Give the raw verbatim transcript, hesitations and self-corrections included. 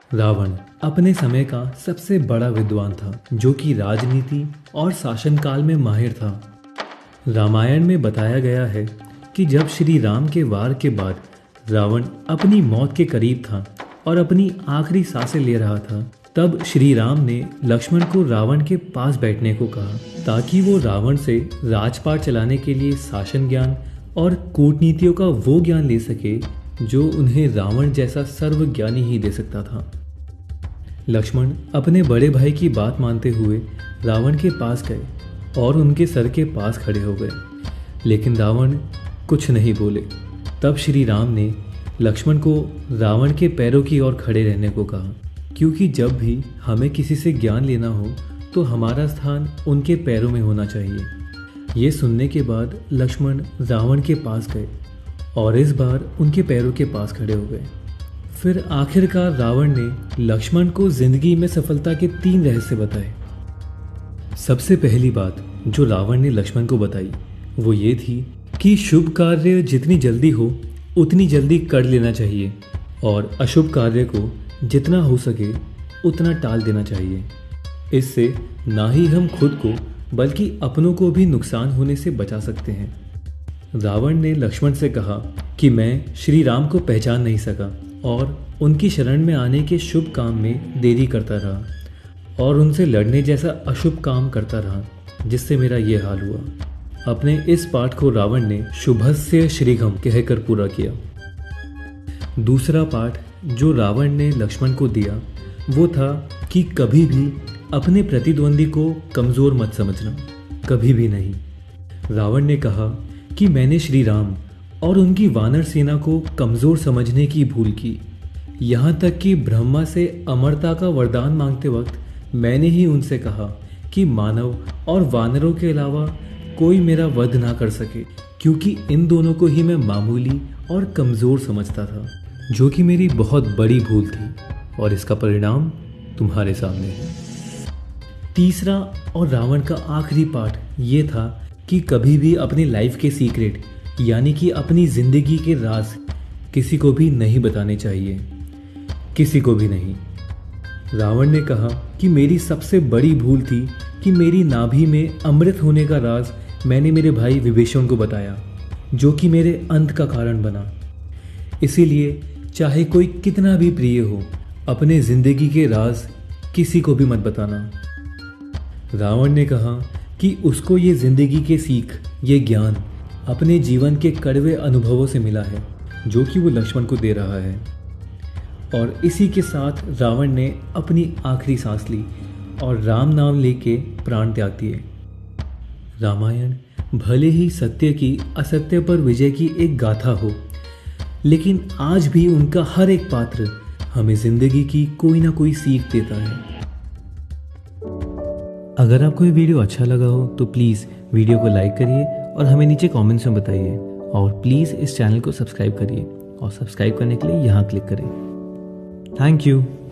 रावण अपने समय का सबसे बड़ा विद्वान था, जो कि राजनीति और शासनकाल में माहिर था। रामायण में बताया गया है कि जब श्री राम के वार के बाद रावण अपनी मौत के करीब था और अपनी आखिरी सांसें ले रहा था, तब श्री राम ने लक्ष्मण को रावण के पास बैठने को कहा ताकि वो रावण से राजपाट चलाने के लिए शासन ज्ञान और कूटनीतियों का वो ज्ञान ले सके जो उन्हें रावण जैसा सर्वज्ञानी ही दे सकता था। लक्ष्मण अपने बड़े भाई की बात मानते हुए रावण के पास गए और उनके सर के पास खड़े हो गए, लेकिन रावण कुछ नहीं बोले। तब श्री राम ने लक्ष्मण को रावण के पैरों की ओर खड़े रहने को कहा, क्योंकि जब भी हमें किसी से ज्ञान लेना हो तो हमारा स्थान उनके पैरों में होना चाहिए। ये सुनने के बाद लक्ष्मण रावण के पास गए और इस बार उनके पैरों के पास खड़े हो गए। फिर आखिरकार रावण ने लक्ष्मण को जिंदगी में सफलता के तीन रहस्य बताए। सबसे पहली बात जो रावण ने लक्ष्मण को बताई वो ये थी कि शुभ कार्य जितनी जल्दी हो उतनी जल्दी कर लेना चाहिए और अशुभ कार्य को जितना हो सके उतना टाल देना चाहिए। इससे ना ही हम खुद को बल्कि अपनों को भी नुकसान होने से बचा सकते हैं। रावण ने लक्ष्मण से कहा कि मैं श्री राम को पहचान नहीं सका और उनकी शरण में आने के शुभ काम में देरी करता रहा और उनसे लड़ने जैसा अशुभ काम करता रहा, जिससे मेरा ये हाल हुआ। अपने इस पाठ को रावण ने शुभस्य श्रीघम कहकर पूरा किया। दूसरा पाठ जो रावण ने लक्ष्मण को दिया वो था कि कभी भी अपने प्रतिद्वंदी को कमज़ोर मत समझना, कभी भी नहीं। रावण ने कहा कि मैंने श्री राम और उनकी वानर सेना को कमज़ोर समझने की भूल की, यहाँ तक कि ब्रह्मा से अमरता का वरदान मांगते वक्त मैंने ही उनसे कहा कि मानव और वानरों के अलावा कोई मेरा वध ना कर सके, क्योंकि इन दोनों को ही मैं मामूली और कमज़ोर समझता था, जो कि मेरी बहुत बड़ी भूल थी और इसका परिणाम तुम्हारे सामने है। तीसरा और रावण का आखिरी पाठ ये था कि कभी भी अपनी लाइफ के सीक्रेट यानी कि अपनी ज़िंदगी के राज किसी को भी नहीं बताने चाहिए, किसी को भी नहीं। रावण ने कहा कि मेरी सबसे बड़ी भूल थी कि मेरी नाभि में अमृत होने का राज मैंने मेरे भाई विभीषण को बताया, जो कि मेरे अंत का कारण बना। इसीलिए चाहे कोई कितना भी प्रिय हो, अपने ज़िंदगी के राज किसी को भी मत बताना। रावण ने कहा कि उसको ये ज़िंदगी के सीख, ये ज्ञान अपने जीवन के कड़वे अनुभवों से मिला है, जो कि वो लक्ष्मण को दे रहा है। और इसी के साथ रावण ने अपनी आखिरी सांस ली और राम नाम लेके प्राण त्याग दिए। रामायण भले ही सत्य की असत्य पर विजय की एक गाथा हो, लेकिन आज भी उनका हर एक पात्र हमें जिंदगी की कोई ना कोई सीख देता है। अगर आपको ये वीडियो अच्छा लगा हो तो प्लीज़ वीडियो को लाइक करिए और हमें नीचे कमेंट्स में बताइए, और प्लीज़ इस चैनल को सब्सक्राइब करिए और सब्सक्राइब करने के लिए यहाँ क्लिक करें। Thank you.